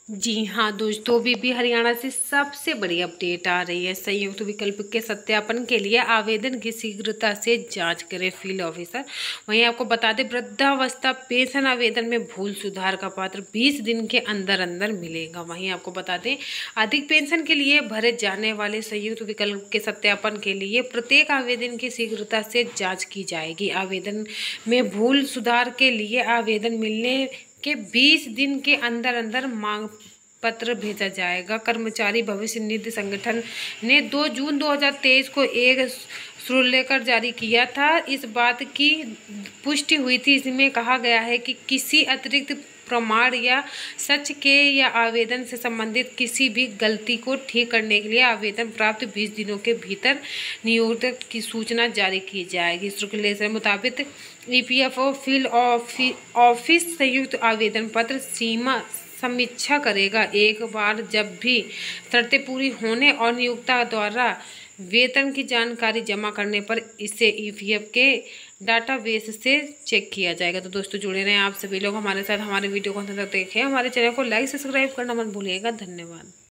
जी हाँ दोस्तों, बीबी हरियाणा से सबसे बड़ी अपडेट आ रही है। संयुक्त विकल्प के सत्यापन के लिए आवेदन की शीघ्रता से जांच करें फील्ड ऑफिसर। वहीं आपको बता दें, वृद्धावस्था पेंशन आवेदन में भूल सुधार का पत्र 20 दिन के अंदर अंदर मिलेगा। वहीं आपको बता दें, अधिक पेंशन के लिए भरे जाने वाले संयुक्त विकल्प के सत्यापन के लिए प्रत्येक आवेदन की शीघ्रता से जाँच की जाएगी। आवेदन में भूल सुधार के लिए आवेदन मिलने के 20 दिन के अंदर अंदर मांग पत्र भेजा जाएगा। कर्मचारी भविष्य निधि संगठन ने 2 जून 2023 को एक लेकर जारी किया था। इस बात की पुष्टि हुई थी। इसमें कहा गया है कि किसी अतिरिक्त प्रमाण या सच के या आवेदन से संबंधित किसी भी गलती को ठीक करने के लिए आवेदन प्राप्त 20 दिनों के भीतर नियोक्ता की सूचना जारी की जाएगी। सर्कुलेशन मुताबिक ईपीएफओ फील्ड ऑफिस संयुक्त आवेदन पत्र सीमा समीक्षा करेगा। एक बार जब भी शर्तें पूरी होने और नियोक्ता द्वारा वेतन की जानकारी जमा करने पर इसे ईपीएफ के डाटाबेस से चेक किया जाएगा। तो दोस्तों जुड़े रहें आप सभी लोग हमारे साथ, हमारे वीडियो को अंत तक देखें, हमारे चैनल को लाइक सब्सक्राइब करना मत भूलिएगा। धन्यवाद।